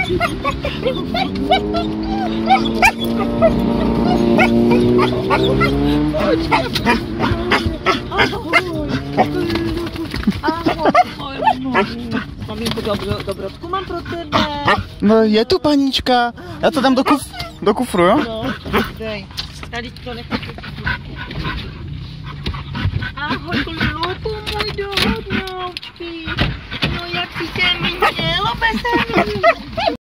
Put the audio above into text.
Maminko, dobrotku mám pro tebe. No je tu paníčka. Já to dám do kufru, jo? No, dej. Tady to nechám. Ahoj, Lupu, můj dohodňoučky. No jak si se mělo bez mě?